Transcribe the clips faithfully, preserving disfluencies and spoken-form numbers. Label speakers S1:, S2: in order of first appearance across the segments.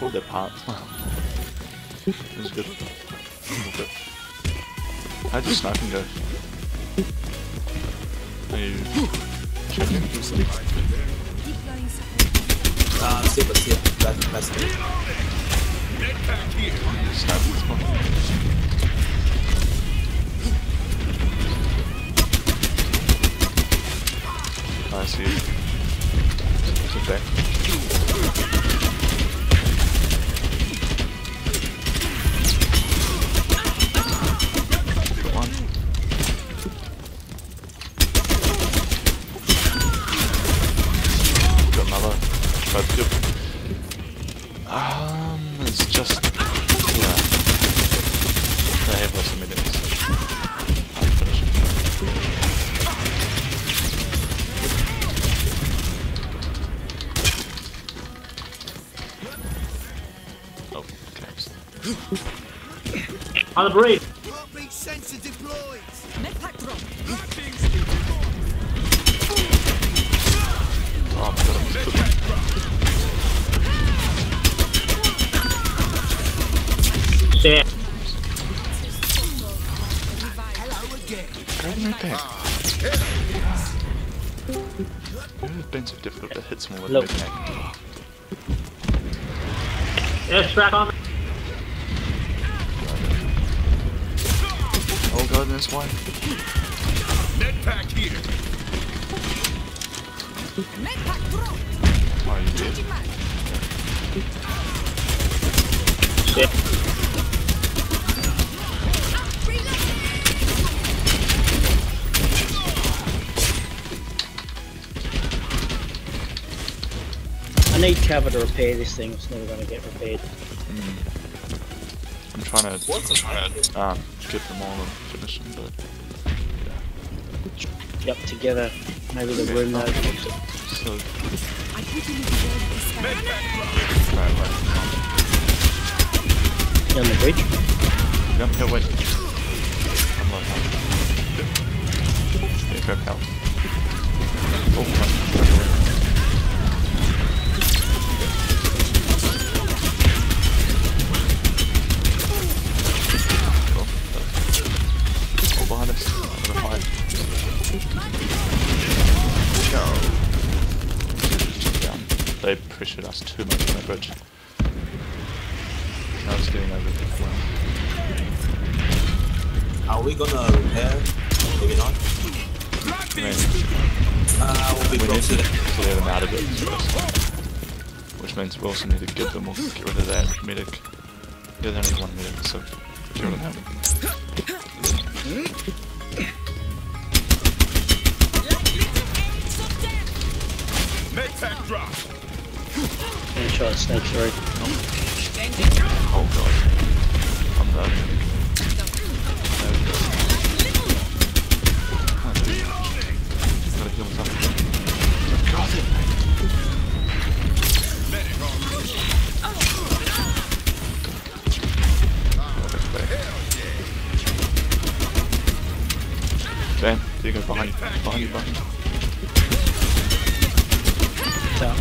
S1: called their part. It was good. good. How'd your sniping go? Are you checking?
S2: Ah, sí, pues sí, that's best.
S1: Sniping is fun. I see you. Okay. Good one. Got another. Both good. Um, it's just yeah. They have lots of minutes. I'll finish it. Oh, okay.
S3: On the break.
S4: Heartbeat sensor deployed.
S1: Oh, I've got him.
S3: Shit.
S4: Hello again.
S1: Grab me back. It's been so difficult to hit someone with
S3: Look.
S1: a mid-pack.
S3: Airstrike on me.
S1: Oh god, there's one.
S4: Medpack here.
S1: Oh, you did?
S3: Shit.
S5: I need cover to repair this thing, it's never going to get repaired.
S1: Mm. I'm trying to,
S2: What's
S1: trying to um, get them all and finish them, but yeah.
S5: Yep, together, maybe the room knows.
S1: So,
S4: Medpack
S1: right, right.
S5: On the bridge.
S1: Yep, yeah, wait. I'm low health. Yeah, grab health. Oh, no. Oh, behind us. I'm gonna hide. Down. They pressured us too much on the bridge. Now it's getting over the floor.
S2: Are we gonna repair? Maybe not.
S1: I mean,
S2: Uh, we'll be
S1: we need
S2: close
S1: to
S2: to it.
S1: clear them out of it first. Which means we also need to give them or get rid of that medic. Yeah, they only have one medic, so get rid of that.
S4: Medpack drop.
S5: And try to sneak through.
S1: Oh god. I'm done. There we go. Oh, dude. Gotta heal myself. God, it, mate.
S4: Medic on.
S1: Dan, there you go, behind you, behind you, behind you.
S5: So,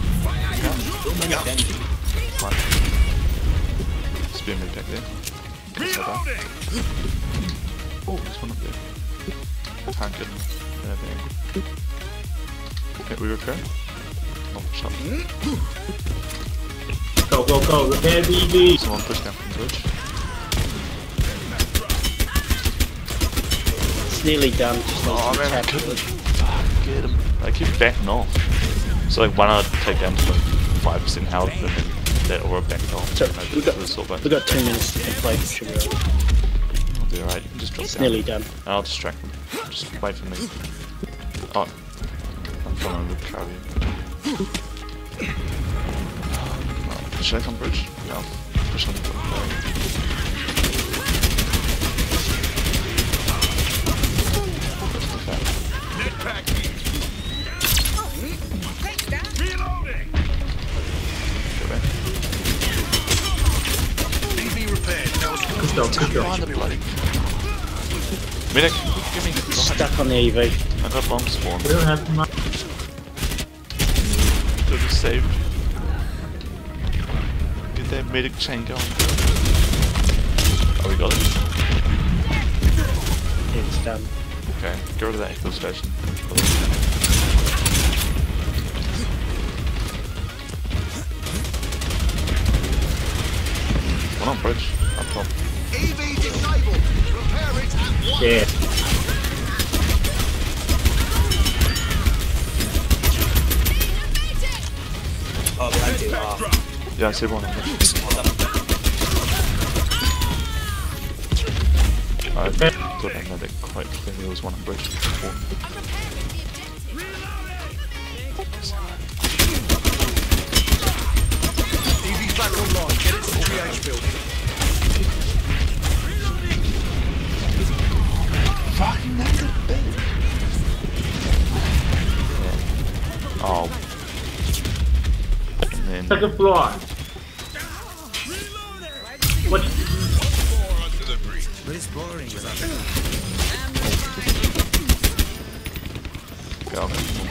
S1: One. Spear me back there.
S4: Reloading.
S1: Oh, there's one up there. Can't get him. There, there. Okay, we repair? Oh, shot.
S3: Go, go, go. Repair B B.
S1: Someone push down from the bridge.
S5: it's nearly done, just need
S1: Oh
S5: to
S1: man, I
S5: tap
S1: couldn't.
S5: it.
S1: Fuck, get him. I keep backing off. So like, why not take down to like five percent health and then that aura backed off?
S5: So,
S1: and I
S5: we've
S1: did
S5: got,
S1: the assault back.
S5: we've got two minutes to complete, should be right.
S1: I'll be alright, you can just drop
S5: It's
S1: down.
S5: nearly done.
S1: I'll distract them. Just wait for me. Oh. I'm following the carrier. Should I come bridge? No. Push on the
S4: Medpack here. Reloading. B B repaired. That was
S3: Good job, good job.
S1: Behind the bloody. Medic, give me. Go ahead.
S5: Stuck on the E V.
S1: I got bomb spawn.
S3: We don't have much.
S1: Could have saved. Get their medic chain going. Oh, we got it.
S5: It's done.
S1: Okay, go to that echo station. One on bridge, up top.
S4: E V disabled. Repair it at once.
S3: Yeah.
S2: Oh, behind you.
S4: Back
S2: Uh,
S4: drop.
S1: Yeah, I see one on bridge. I thought I had it quite clear there was one on bridge.
S4: E V's back online. Get it to the G H building.
S1: Fucking that's it, Oh. And then
S3: Second floor. What?
S4: But it's boring without
S1: go.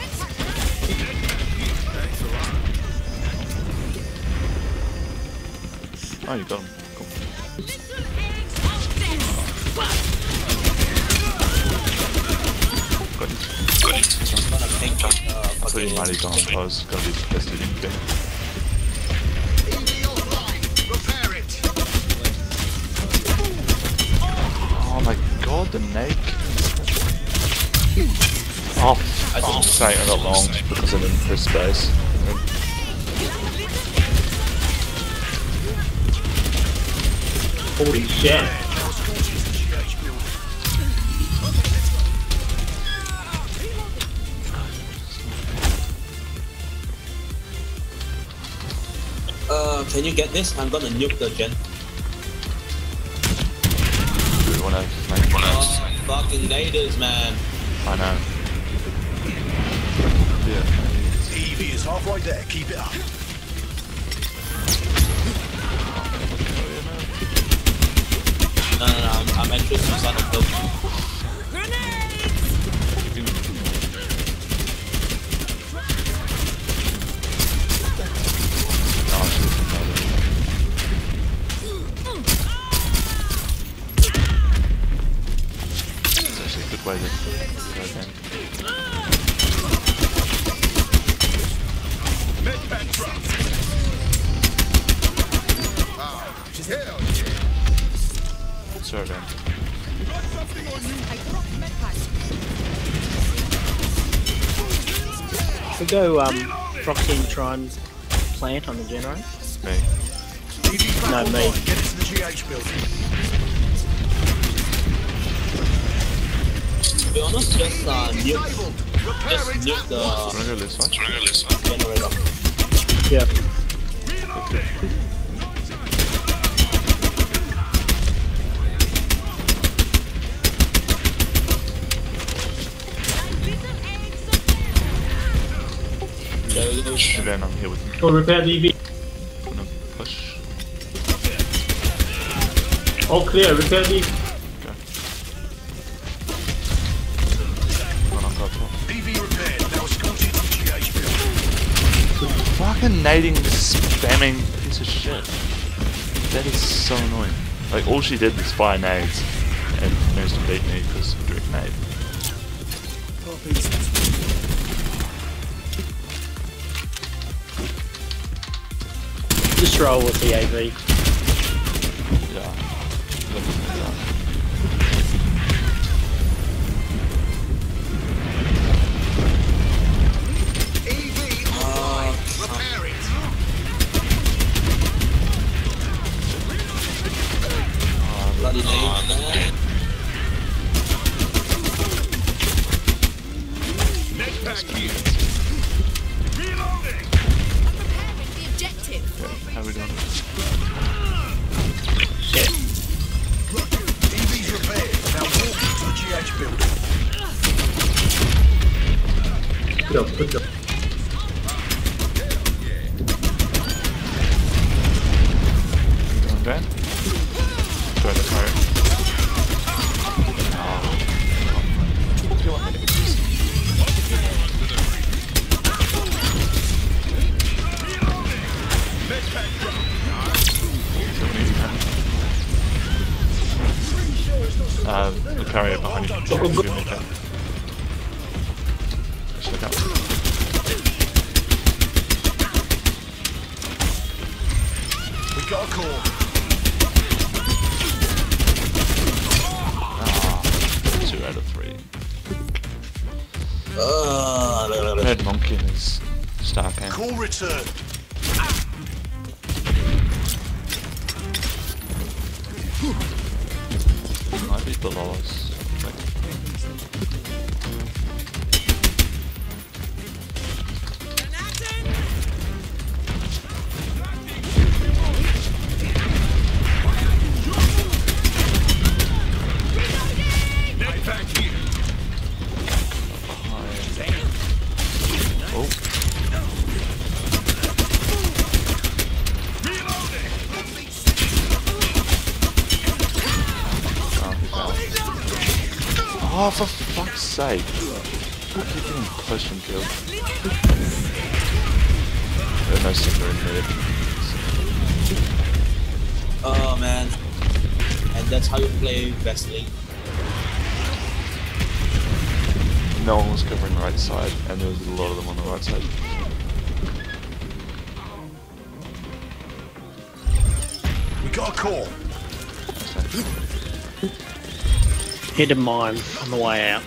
S1: Oh, you got him. Cool. Got it.
S2: I'm gonna ping uh,
S1: I thought you
S2: fucking-
S1: might have gone close. Gotta be tested in there.
S4: E V offline. Repair it.
S1: Oh my god, the nade. Oh, fuck's sake, I got long because I didn't press space.
S3: Holy shit.
S4: Now escort it to the G H building.
S2: Uh, can you get this? I'm gonna nuke the gen.
S1: Do you wanna make one else?
S2: Oh, fucking natives, man.
S1: I know. Yeah.
S4: E V is halfway there. Keep it up.
S2: No, no, no. I'm, I'm entering some sort of building.
S1: It's actually a good way to go then.
S4: Med pack drop. Ah, hell yeah.
S1: Sorry, then.
S4: Got something on you.
S5: We go um Proxy and try and plant on the generator.
S1: Me.
S4: E V's back
S5: No,
S4: online.
S5: me.
S4: Get it to the G H building.
S2: To be honest, just uh, nuke,
S4: Disabled. Repair
S2: just
S4: it
S2: nuke
S4: at
S2: the
S1: Wanna go this way?
S2: generator.
S5: Yeah.
S4: Reloading.
S2: There we go.
S1: And then I'm here with me.
S3: Go repair the E V.
S1: Gonna push.
S3: All clear. Repair the E V.
S1: Okay. One on top.
S4: E V repaired. Now escort it to the G H building.
S1: Fucking nading this spamming piece of shit. That is so annoying. Like, all she did was fire nades and managed to beat me because of direct nade.
S5: Just roll with the A V.
S1: Yeah. Looking at that.
S4: E V online. Repair it.
S2: Bloody nade, man.
S4: Med pack here. Reloading.
S6: The objective.
S1: Okay, how are we doing?
S5: Shit.
S4: E V's repaired. Now walk to the G H building.
S3: Good job. Good job.
S1: Going down? Try to fire.
S4: Med pack drop.
S1: carrier behind you.
S3: Go, go, go.
S1: Give me that. Check out.
S4: We got a call.
S1: Two out of three.
S2: Uh,
S1: Red Monkey in his star camp.
S4: Call return.
S1: Might be below us. Oh. Oh, for fuck's sake. You're getting close and killed. There's no sticker in there.
S2: oh man. And that's how you play wrestling.
S1: No one was covering the right side, and there was a lot of them on the right side.
S4: We got a call.
S5: Hit a mine on the way out.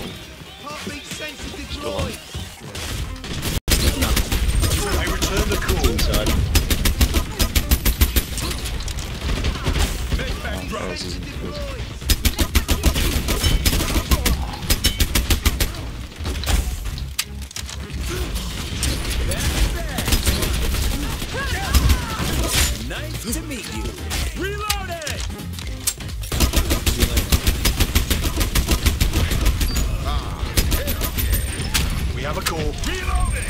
S1: Still on.
S4: I returned the call.
S5: Inside.
S1: Oh, this isn't good.
S7: Nice to meet you. Reloaded!
S4: We have a call. Reloading.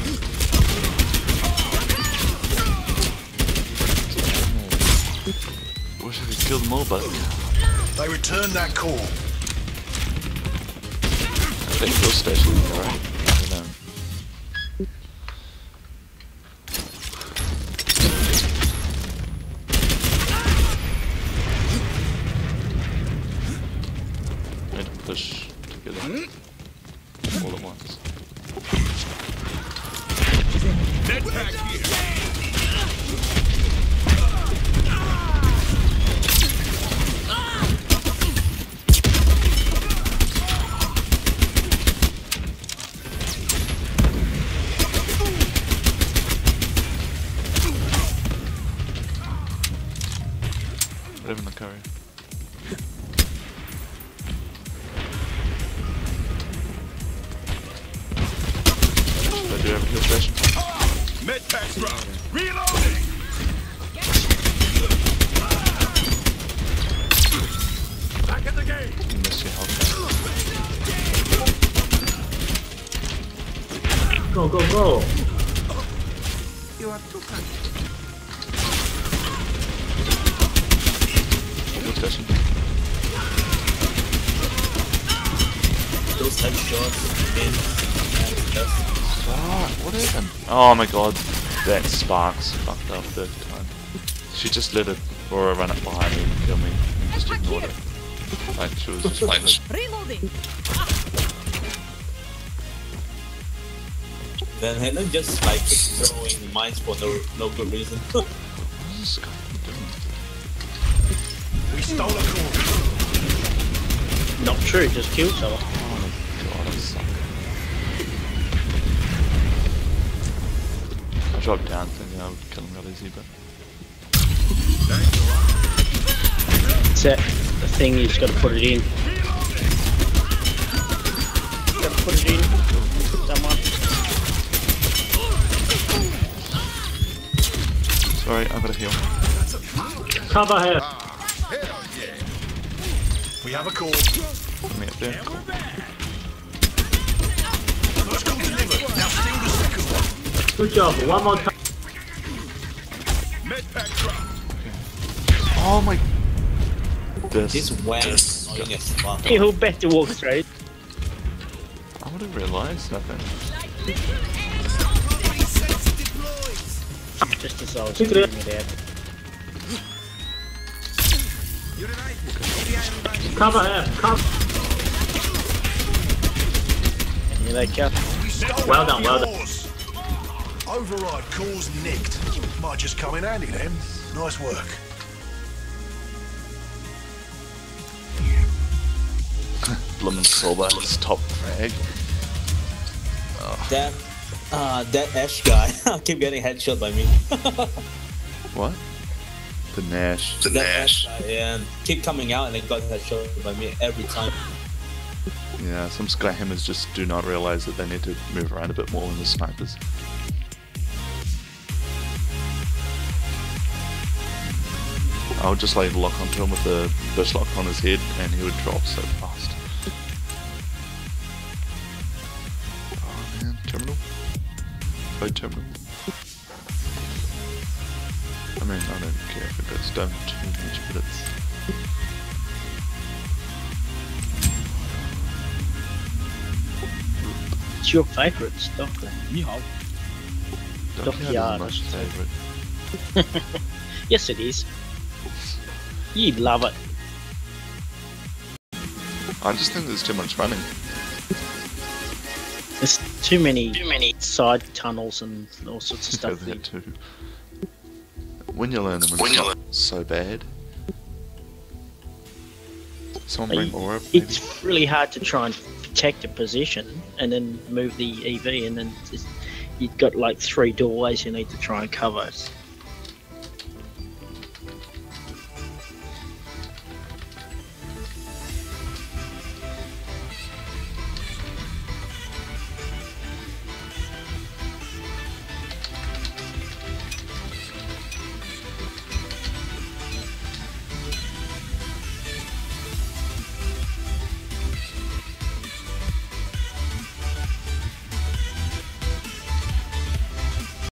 S1: Wish I could kill them all, but
S4: They returned that call.
S1: I think your station is alright. I don't know. Need to push together all at once.
S4: Net pack here.
S1: Live in the courier. Should I do every kill station?
S4: Med pack drop. Reloading. Back at the game.
S1: You missed your health.
S3: Go, go, go.
S1: Kill station.
S2: Those headshots in and just
S1: Ah, what happened? Oh my god, that Sparks fucked up that time. She just let it Aurora run up behind me and kill me and just ignored it. Like she was just like this.
S6: Reloading.
S2: then Helen just like throwing mines for no no good reason.
S1: What is this guy doing?
S4: We stole a call.
S5: Not true, just killed someone.
S1: Oh my god, I suck. I dropped down thinking I would kill him real easy, but
S5: Set the thing, you just gotta put it in. Gotta put it in. Someone.
S1: sorry, I've got to heal.
S3: Cover here.
S4: Hell yeah. We have a call.
S1: Put me up there. Cool.
S4: First call delivered. Now steal the second one.
S3: Good job. One more time.
S4: Med pack drop.
S1: Oh my. This.
S2: This wang is annoying as fuck.
S5: He'll better walk straight.
S1: I would have realised nothing.
S5: Just as I was
S3: Secret.
S5: shooting it out.
S3: Cover him. Cover.
S5: Here they go.
S4: We stole
S3: Well done,
S4: the
S3: well done.
S4: yours. Override cores nicked. Might just come in handy then. Nice work.
S1: Bloomin' Silver, his top frag.
S2: That, uh, that Ash guy keep getting headshot by me.
S1: What? The Nash.
S2: The that Ash guy, yeah, keep coming out and they got headshot by me every time.
S1: Yeah, some Skyhammers just do not realize that they need to move around a bit more than the snipers. I would just like lock onto him with the bush lock on his head and he would drop so fast. Oh man, terminal? Go terminal. I mean, I don't care if it goes down too much, but it's...
S5: It's your favourite Stockler.
S1: Don't
S5: Dockyard,
S1: much
S5: I should say.
S1: favourite.
S5: Yes, it is. You'd love it.
S1: I just think there's too much running.
S5: There's too many, too many side tunnels and all sorts of stuff.
S1: That
S5: that-
S1: too. When you learn them, it's not so bad. Someone bring aura, maybe?
S5: It's really hard to try and protect a position and then move the E V, and then it's, you've got like three doorways you need to try and cover. It's